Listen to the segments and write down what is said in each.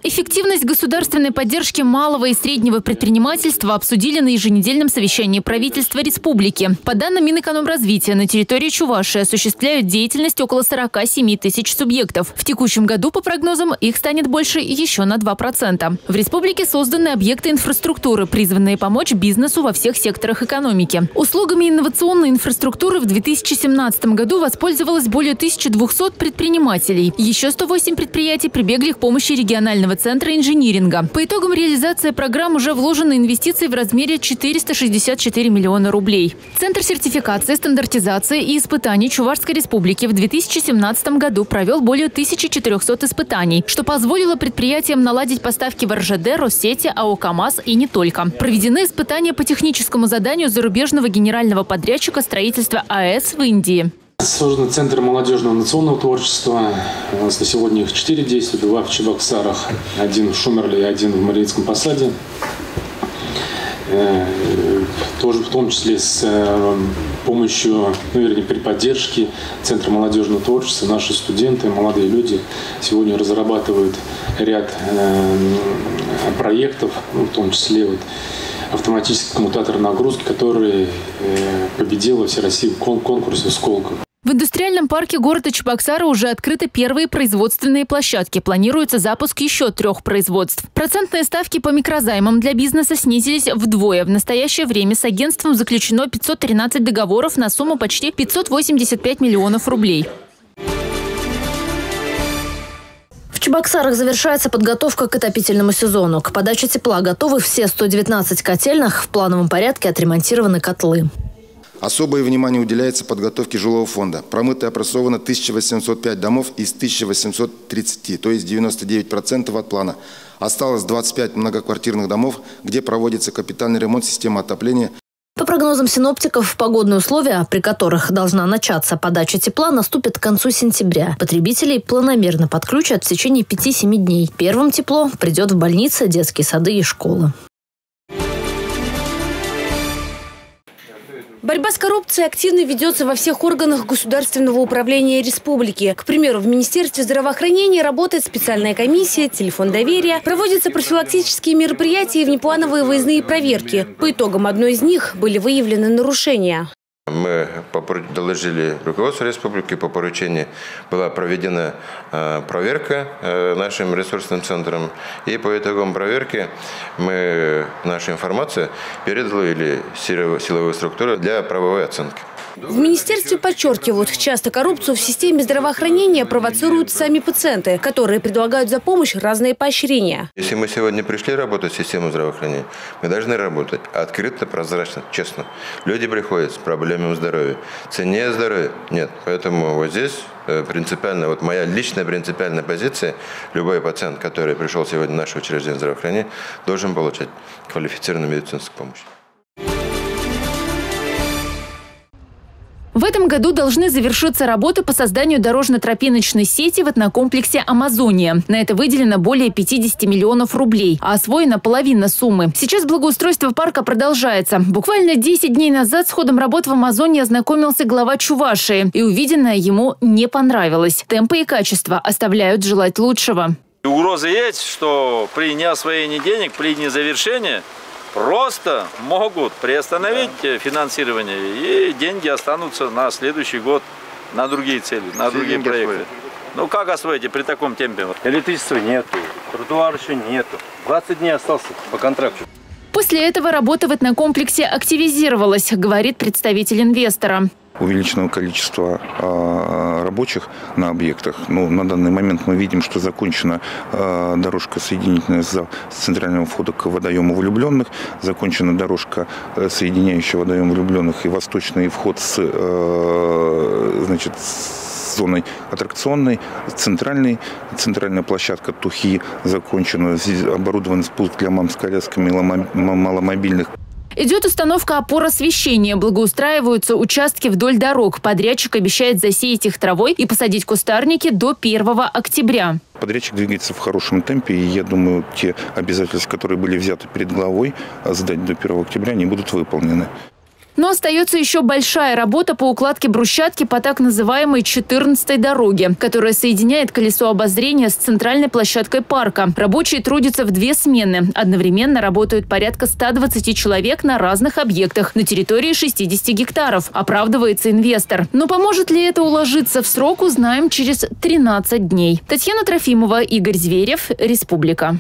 Эффективность государственной поддержки малого и среднего предпринимательства обсудили на еженедельном совещании правительства республики. По данным Минэкономразвития, на территории Чувашии осуществляют деятельность около 47 тысяч субъектов. В текущем году, по прогнозам, их станет больше еще на 2%. В республике созданы объекты инфраструктуры, призванные помочь бизнесу во всех секторах экономики. Услугами инновационной инфраструктуры в 2017 году воспользовалось более 1200 предпринимателей. Еще 108 предприятий прибегли к помощи регионального центра инжиниринга. По итогам реализации программ уже вложены инвестиции в размере 464 миллиона рублей. Центр сертификации, стандартизации и испытаний Чувашской республики в 2017 году провел более 1400 испытаний, что позволило предприятиям наладить поставки в РЖД, Россети, АО «КамАЗ» и не только. Проведены испытания по техническому заданию зарубежного генерального подрядчика строительства АЭС в Индии. Создан Центр молодежного национального творчества. У нас на сегодня их 4 действуют. 2 в Чебоксарах, 1 в Шумерле и 1 в Мариинском посаде. Тоже в том числе с помощью, при поддержке Центра молодежного творчества наши студенты, молодые люди сегодня разрабатывают ряд проектов, в том числе автоматический коммутатор нагрузки, который победил во всероссийском конкурсе «Сколково». В индустриальном парке города Чебоксары уже открыты первые производственные площадки. Планируется запуск еще 3 производств. Процентные ставки по микрозаймам для бизнеса снизились вдвое. В настоящее время с агентством заключено 513 договоров на сумму почти 585 миллионов рублей. В Чебоксарах завершается подготовка к отопительному сезону. К подаче тепла готовы все 119 котельных. В плановом порядке отремонтированы котлы. Особое внимание уделяется подготовке жилого фонда. Промыто и опросовано 1805 домов из 1830, то есть 99% от плана. Осталось 25 многоквартирных домов, где проводится капитальный ремонт системы отопления. По прогнозам синоптиков, погодные условия, при которых должна начаться подача тепла, наступят к концу сентября. Потребителей планомерно подключат в течение 5-7 дней. Первым тепло придет в больницы, детские сады и школы. Борьба с коррупцией активно ведется во всех органах государственного управления республики. К примеру, в Министерстве здравоохранения работает специальная комиссия, телефон доверия. Проводятся профилактические мероприятия и внеплановые выездные проверки. По итогам одной из них были выявлены нарушения. Мы доложили руководству республики, по поручению была проведена проверка нашим ресурсным центром. И по итогам проверки нашу информацию передали силовые структуры для правовой оценки. В министерстве подчеркивают, часто коррупцию в системе здравоохранения провоцируют сами пациенты, которые предлагают за помощь разные поощрения. Если мы сегодня пришли работать в систему здравоохранения, мы должны работать открыто, прозрачно, честно. Люди приходят с проблемами здоровья. Цене здоровья нет. Поэтому вот здесь принципиально, моя личная принципиальная позиция, любой пациент, который пришел сегодня в наше учреждение здравоохранения, должен получать квалифицированную медицинскую помощь. В этом году должны завершиться работы по созданию дорожно-тропиночной сети в этнокомплексе «Амазония». На это выделено более 50 миллионов рублей, а освоена половина суммы. Сейчас благоустройство парка продолжается. Буквально 10 дней назад с ходом работ в «Амазонии» ознакомился глава Чувашии. И увиденное ему не понравилось. Темпы и качество оставляют желать лучшего. Угроза есть, что при неосвоении денег, при незавершении просто могут приостановить финансирование, и деньги останутся на следующий год на другие цели, на другие проекты. Ну как освоите при таком темпе? Электричества нету, тротуара еще нету. 20 дней остался по контракту. После этого работа в этнокомплексе активизировалась, говорит представитель инвестора. Увеличенного количества рабочих на объектах. На данный момент мы видим, что закончена дорожка соединительная с центрального входа к водоему Влюбленных, закончена дорожка, соединяющая водоем Влюбленных и восточный вход с зоной аттракционной, центральная площадка Тухи закончена, здесь оборудован пункт для мам с колясками маломобильных. Идет установка опор освещения, благоустраиваются участки вдоль дорог. Подрядчик обещает засеять их травой и посадить кустарники до 1 октября. Подрядчик двигается в хорошем темпе, и я думаю, те обязательства, которые были взяты перед главой, сдать до 1 октября, они будут выполнены. Но остается еще большая работа по укладке брусчатки по так называемой 14-й дороге, которая соединяет колесо обозрения с центральной площадкой парка. Рабочие трудятся в 2 смены. Одновременно работают порядка 120 человек на разных объектах на территории 60 гектаров, оправдывается инвестор. Но поможет ли это уложиться в срок, узнаем через 13 дней. Татьяна Трофимова, Игорь Зверев, Республика.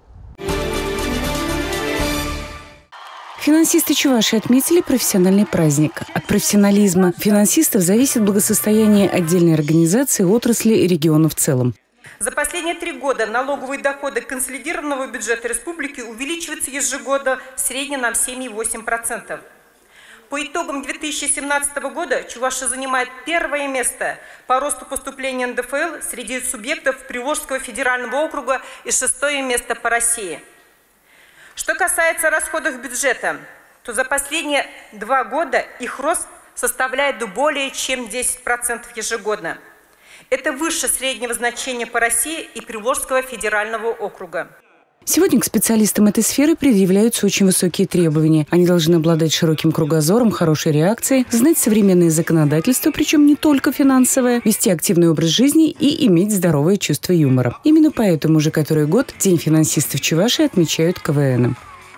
Финансисты Чувашии отметили профессиональный праздник. От профессионализма финансистов зависит благосостояние отдельной организации, отрасли и региона в целом. За последние 3 года налоговые доходы консолидированного бюджета республики увеличиваются ежегодно в среднем на 7,8%. По итогам 2017 года Чувашия занимает 1-е место по росту поступления НДФЛ среди субъектов Приволжского федерального округа и 6-е место по России. Что касается расходов бюджета, то за последние 2 года их рост составляет более чем 10% ежегодно. Это выше среднего значения по России и Приволжского федерального округа. Сегодня к специалистам этой сферы предъявляются очень высокие требования. Они должны обладать широким кругозором, хорошей реакцией, знать современное законодательство, причем не только финансовое, вести активный образ жизни и иметь здоровое чувство юмора. Именно поэтому уже который год День финансистов Чувашии отмечают КВНом.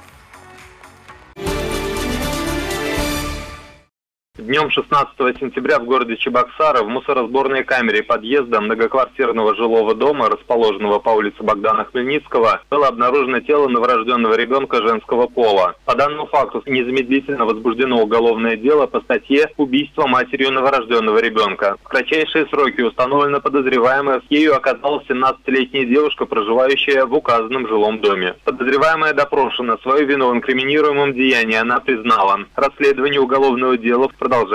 Днем 16 сентября в городе Чебоксары в мусоросборной камере подъезда многоквартирного жилого дома, расположенного по улице Богдана Хмельницкого, было обнаружено тело новорожденного ребенка женского пола. По данному факту незамедлительно возбуждено уголовное дело по статье «Убийство матерью новорожденного ребенка». В кратчайшие сроки установлено подозреваемая. Ею оказалась 17-летняя девушка, проживающая в указанном жилом доме. Подозреваемая допрошена. Свою вину в инкриминируемом деянии она признала. Расследование уголовного дела продолжается.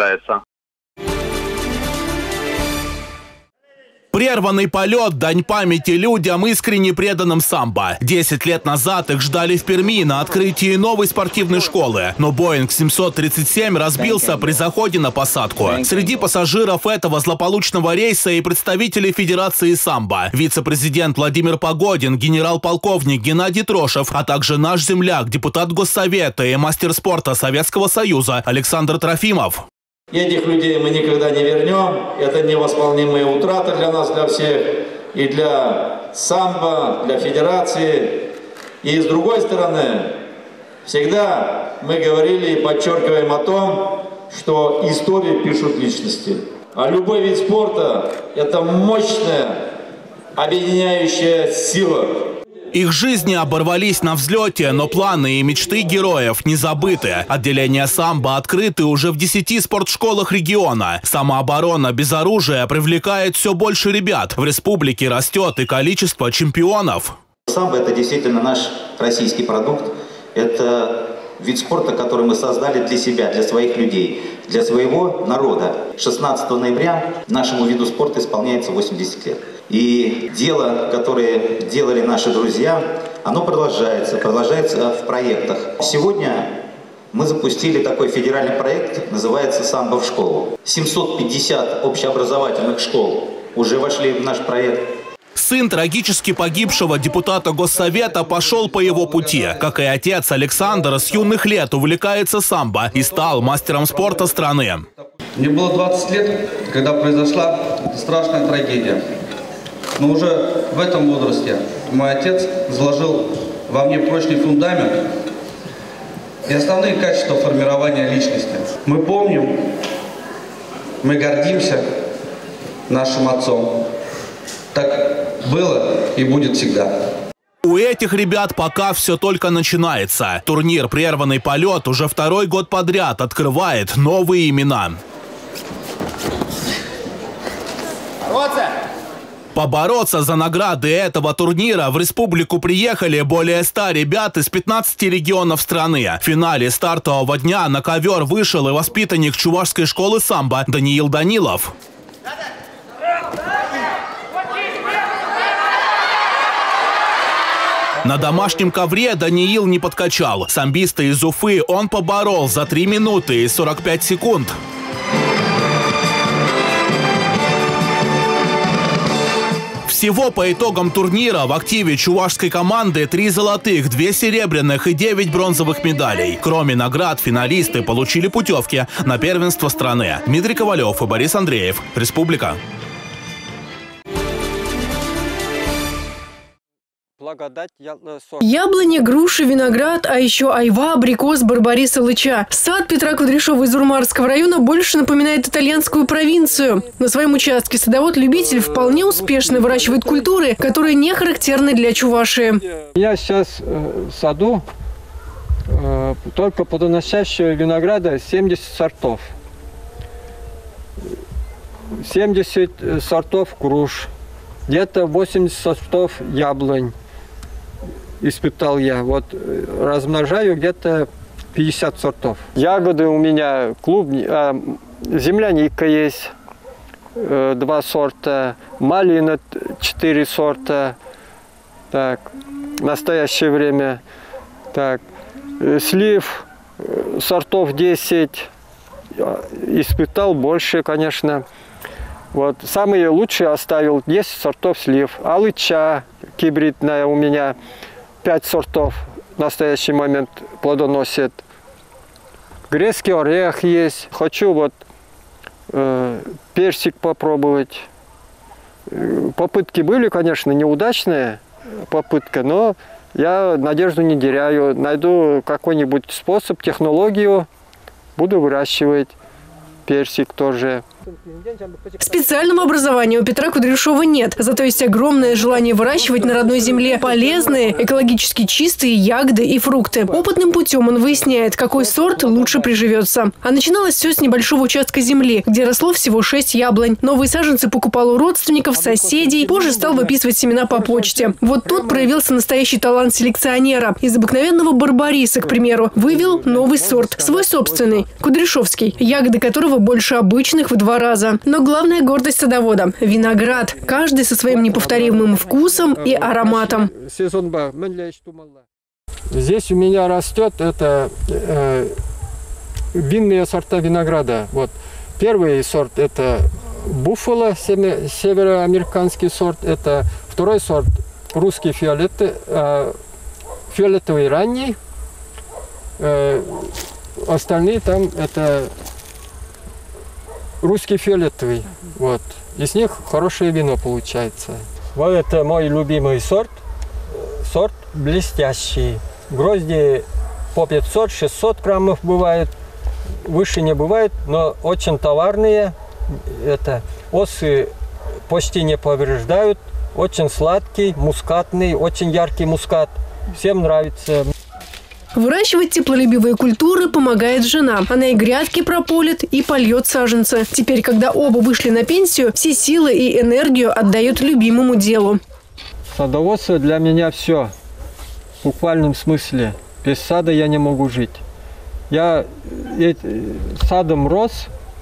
Прерванный полет – дань памяти людям, искренне преданным самбо. 10 лет назад их ждали в Перми на открытии новой спортивной школы. Но Боинг 737 разбился при заходе на посадку. Среди пассажиров этого злополучного рейса и представители Федерации самбо. Вице-президент Владимир Погодин, генерал-полковник Геннадий Трошев, а также наш земляк, депутат Госсовета и мастер спорта Советского Союза Александр Трофимов. И этих людей мы никогда не вернем. Это невосполнимые утраты для нас, для всех. И для самбо, для федерации. И с другой стороны, всегда мы говорили и подчеркиваем о том, что историю пишут личности. А любой вид спорта – это мощная объединяющая сила. Их жизни оборвались на взлете, но планы и мечты героев не забыты. Отделения самбо открыты уже в 10 спортшколах региона. Самооборона без оружия привлекает все больше ребят. В республике растет и количество чемпионов. Самбо – это действительно наш российский продукт. Это вид спорта, который мы создали для себя, для своих людей, для своего народа. 16 ноября нашему виду спорта исполняется 80 лет. И дело, которое делали наши друзья, оно продолжается в проектах. Сегодня мы запустили такой федеральный проект, называется «Самбо в школу». 750 общеобразовательных школ уже вошли в наш проект. Сын трагически погибшего депутата Госсовета пошел по его пути. Как и отец, Александр с юных лет увлекается самбо и стал мастером спорта страны. Мне было 20 лет, когда произошла страшная трагедия. Но уже в этом возрасте мой отец заложил во мне прочный фундамент и основные качества формирования личности. Мы помним, мы гордимся нашим отцом. Так было и будет всегда. У этих ребят пока все только начинается. Турнир «Прерванный полет» уже 2-й год подряд открывает новые имена. Побороться за награды этого турнира в республику приехали более 100 ребят из 15 регионов страны. В финале стартового дня на ковер вышел и воспитанник Чувашской школы самбо Даниил Данилов. На домашнем ковре Даниил не подкачал. Самбиста из Уфы он поборол за 3 минуты и 45 секунд. Всего по итогам турнира в активе чувашской команды 3 золотых, 2 серебряных и 9 бронзовых медалей. Кроме наград, финалисты получили путевки на первенство страны. Дмитрий Ковалев и Борис Андреев. Республика. Яблони, груши, виноград, а еще айва, абрикос, барбарис и лыча. Сад Петра Кудряшова из Урмарского района больше напоминает итальянскую провинцию. На своем участке садовод-любитель вполне успешно выращивает культуры, которые не характерны для Чувашии. Я сейчас в саду только плодоносящего винограда 70 сортов. 70 сортов груш, где-то 80 сортов яблонь. Испытал я. Вот размножаю где-то 50 сортов. Ягоды у меня земляника есть 2 сорта, малина 4 сорта. Так, в настоящее время. Так, слив сортов 10. Испытал больше, конечно. Вот самые лучшие оставил 10 сортов слив. Алыча гибридная у меня 5 сортов в настоящий момент плодоносит. Грецкий орех есть. Хочу вот персик попробовать. Попытки были, конечно, неудачные попытка, но я надежду не теряю. Найду какой-нибудь способ, технологию, буду выращивать персик тоже. Специального образования у Петра Кудряшова нет, зато есть огромное желание выращивать на родной земле полезные, экологически чистые ягоды и фрукты. Опытным путем он выясняет, какой сорт лучше приживется. А начиналось все с небольшого участка земли, где росло всего 6 яблонь. Новые саженцы покупал у родственников, соседей, позже стал выписывать семена по почте. Вот тут проявился настоящий талант селекционера. Из обыкновенного барбариса, к примеру, вывел новый сорт, свой собственный, кудряшовский, ягоды которого больше обычных в 2 раза. Но главная гордость садовода – виноград. Каждый со своим неповторимым вкусом и ароматом. Здесь у меня растет винные сорта винограда. Вот. Первый сорт – это буффало, североамериканский сорт. Это второй сорт – русский фиолетовый ранний. Остальные там это русский фиолетовый. Вот. Из них хорошее вино получается. Вот это мой любимый сорт. Сорт блестящий. Грозди по 500-600 граммов бывает. Выше не бывает, но очень товарные. Это осы почти не повреждают. Очень сладкий, мускатный, очень яркий мускат. Всем нравится. Выращивать теплолюбивые культуры помогает жена. Она и грядки прополит, и польет саженцы. Теперь, когда оба вышли на пенсию, все силы и энергию отдают любимому делу. Садоводство для меня все. В буквальном смысле. Без сада я не могу жить. Я садом рос,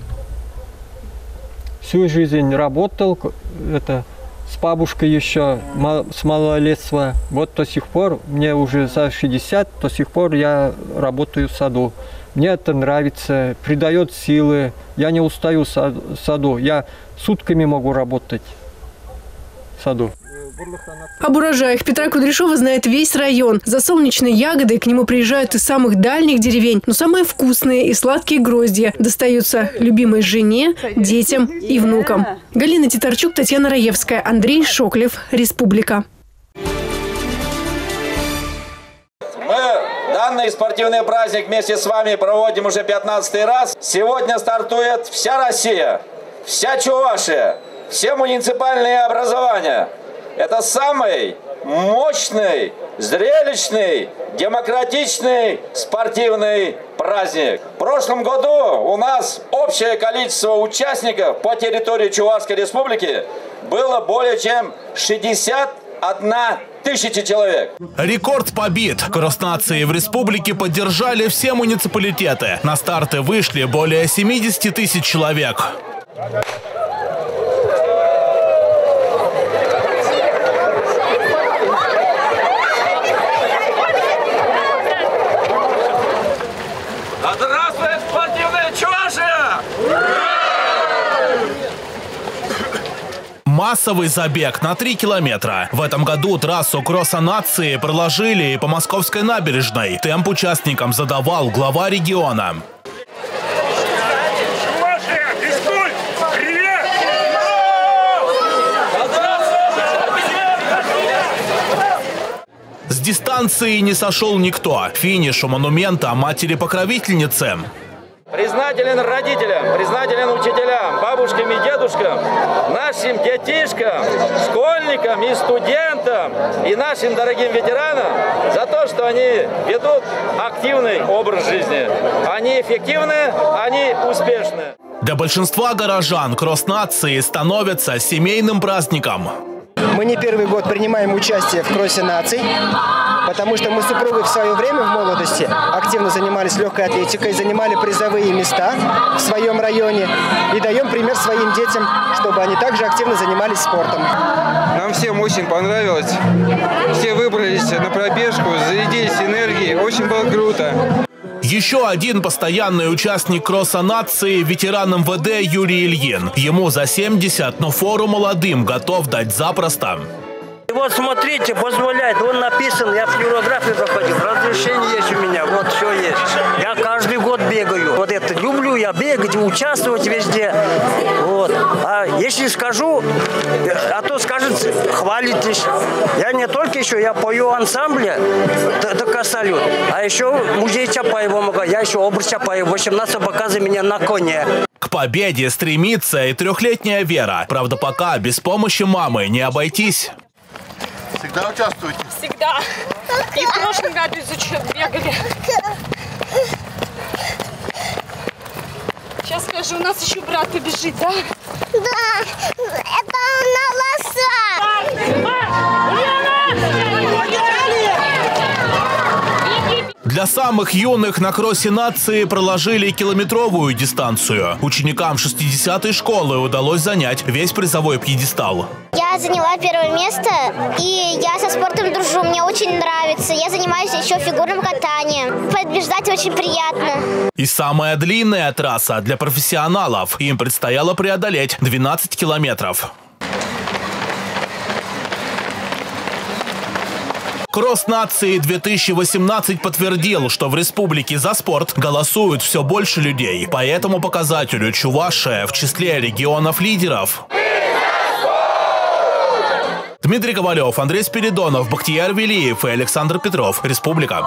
всю жизнь работал. С бабушкой еще с малолетства. Вот до сих пор, мне уже за 60, до сих пор я работаю в саду. Мне это нравится, придает силы. Я не устаю в саду. Я сутками могу работать в саду. Об урожаях Петра Кудряшова знает весь район. За солнечные ягоды к нему приезжают из самых дальних деревень. Но самые вкусные и сладкие гроздья достаются любимой жене, детям и внукам. Галина Титарчук, Татьяна Раевская, Андрей Шоклев. Республика. Мы данный спортивный праздник вместе с вами проводим уже 15-й раз. Сегодня стартует вся Россия, вся Чувашия, все муниципальные образования. Это самый мощный, зрелищный, демократичный спортивный праздник. В прошлом году у нас общее количество участников по территории Чувашской Республики было более чем 61 тысяча человек. Рекорд побит. Кросс нации в республике поддержали все муниципалитеты. На старты вышли более 70 тысяч человек. Здравствует спортивная Чувашия! Массовый забег на 3 километра. В этом году трассу кросса нации проложили и по Московской набережной. Темп участникам задавал глава региона. С дистанции не сошел никто. Финиш у монумента матери-покровительницы. Признателен родителям, признателен учителям, бабушкам и дедушкам, нашим детишкам, школьникам и студентам и нашим дорогим ветеранам за то, что они ведут активный образ жизни. Они эффективны, они успешны. Для большинства горожан кросс нации становится семейным праздником. Мы не первый год принимаем участие в кроссе наций, потому что мы с супругой в свое время в молодости активно занимались легкой атлетикой, занимали призовые места в своем районе и даем пример своим детям, чтобы они также активно занимались спортом. Нам всем очень понравилось. Все выбрались на пробежку, зарядились энергией. Очень было круто. Еще один постоянный участник кросса нации – ветеран МВД Юрий Ильин. Ему за 70, но фору молодым готов дать запросто. Вот смотрите, позволяет, он написан, я флюорографию проходил, разрешение есть у меня, вот все есть. Я каждый год бегаю, вот это люблю я бегать, участвовать везде. Вот. А если скажу, а то скажет, хвалитесь. Я не только еще, я пою ансамбле, только салют, а еще музей Чапаева, я еще образ Чапаева, 18 показывает меня на коне. К победе стремится и 3-летняя Вера. Правда, пока без помощи мамы не обойтись. Всегда участвуете? Всегда. И в прошлом году бегали. Сейчас скажу, у нас еще брат побежит, да? Да, это на лоса. Для самых юных на кроссе нации проложили километровую дистанцию. Ученикам 60-й школы удалось занять весь призовой пьедестал. Я заняла первое место, и я со спортом дружу, мне очень нравится. Я занимаюсь еще фигурным катанием. Побеждать очень приятно. И самая длинная трасса для профессионалов. Им предстояло преодолеть 12 километров. Кросс нации 2018 подтвердил, что в республике за спорт голосуют все больше людей. По этому показателю Чувашия в числе регионов-лидеров. Дмитрий Ковалев, Андрей Спиридонов, Бахтияр Велиев и Александр Петров. Республика.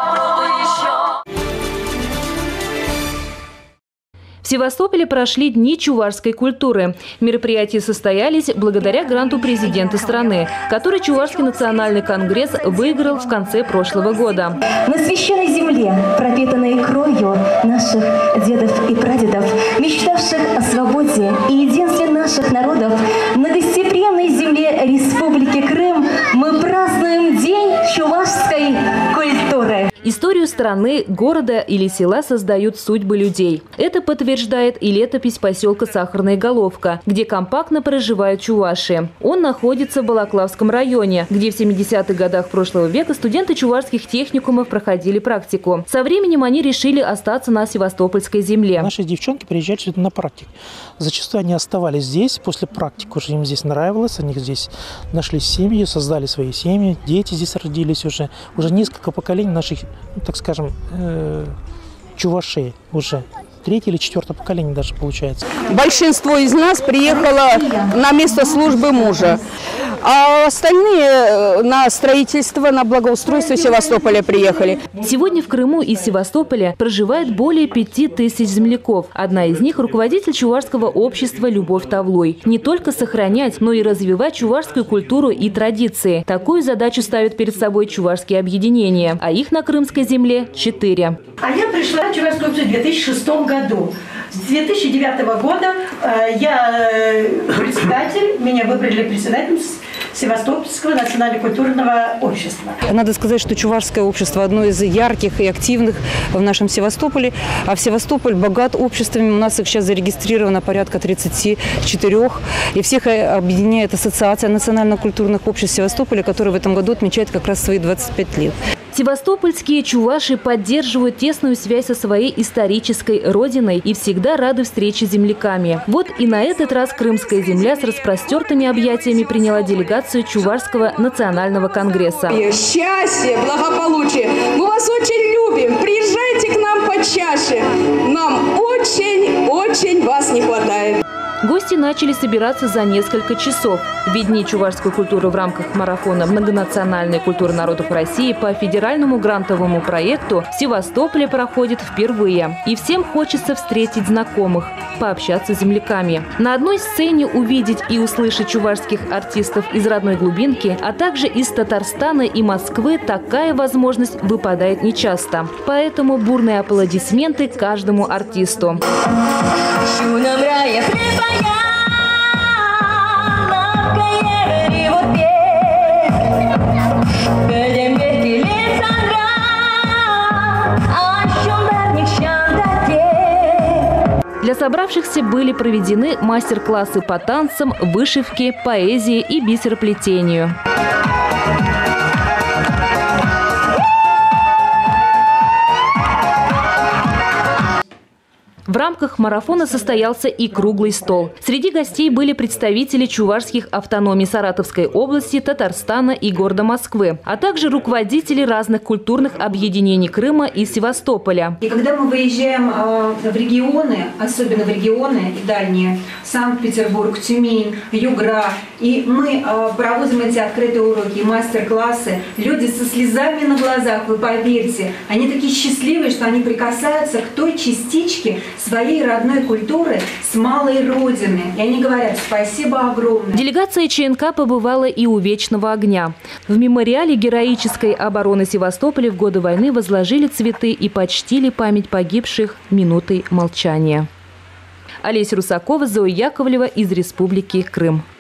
В Севастополе прошли Дни чувашской культуры. Мероприятия состоялись благодаря гранту президента страны, который Чувашский национальный конгресс выиграл в конце прошлого года. На священной земле, пропитанной кровью наших дедов и прадедов, мечтавших о свободе и единстве наших народов, на гостеприимной земле Республики Крым мы празднуем День чувашской культуры. Историю страны, города или села создают судьбы людей. Это подтверждает и летопись поселка Сахарная Головка, где компактно проживают чуваши. Он находится в Балаклавском районе, где в 70-х годах прошлого века студенты чувашских техникумов проходили практику. Со временем они решили остаться на Севастопольской земле. Наши девчонки приезжали сюда на практику. Зачастую они оставались здесь, после практики уже им здесь нравилось, они здесь нашли семьи, создали свои семьи, дети здесь родились уже. Уже несколько поколений наших, так скажем, чувашей уже. 3-е или 4-е поколение даже получается. Большинство из нас приехало на место службы мужа, а остальные на строительство, на благоустройство Севастополя приехали. Сегодня в Крыму и Севастополе проживает более 5000 земляков. Одна из них – руководитель чувашского общества Любовь Тавлой. Не только сохранять, но и развивать чувашскую культуру и традиции. Такую задачу ставят перед собой чувашские объединения, а их на крымской земле 4. А я пришла в Чувашскую общество в 2006 году. С 2009 года я председатель, меня выбрали председателем Севастопольского национально-культурного общества. Надо сказать, что чувашское общество одно из ярких и активных в нашем Севастополе. А в Севастополь богат обществами. У нас их сейчас зарегистрировано порядка 34. И всех объединяет Ассоциация национально-культурных обществ Севастополя, которая в этом году отмечает как раз свои 25 лет. Севастопольские чуваши поддерживают тесную связь со своей исторической родиной и всегда рады встрече с земляками. Вот и на этот раз Крымская земля с распростертыми объятиями приняла делегацию Чувашского национального конгресса. Счастье, благополучие. Мы вас очень любим. Приезжайте к нам почаще. Нам очень вас не хватает. Гости начали собираться за несколько часов. Ведь Дни чувашской культуры в рамках марафона «Многонациональная культура народов России» по федеральному грантовому проекту в Севастополе проходит впервые. И всем хочется встретить знакомых, пообщаться с земляками. На одной сцене увидеть и услышать чувашских артистов из родной глубинки, а также из Татарстана и Москвы такая возможность выпадает нечасто. Поэтому бурные аплодисменты каждому артисту. Для собравшихся были проведены мастер-классы по танцам, вышивке, поэзии и бисероплетению. В рамках марафона состоялся и круглый стол. Среди гостей были представители чувашских автономий Саратовской области, Татарстана и города Москвы, а также руководители разных культурных объединений Крыма и Севастополя. И когда мы выезжаем в регионы, особенно в регионы дальние, Санкт-Петербург, Тюмень, Югра, и мы проводим эти открытые уроки, мастер-классы, люди со слезами на глазах, вы поверьте, они такие счастливые, что они прикасаются к той частичке своей родной культуры с малой родины. И они говорят: спасибо огромное. Делегация ЧНК побывала и у Вечного огня. В мемориале героической обороны Севастополя в годы войны возложили цветы и почтили память погибших минутой молчания. Олеся Русакова, Зоя Яковлева из Республики Крым.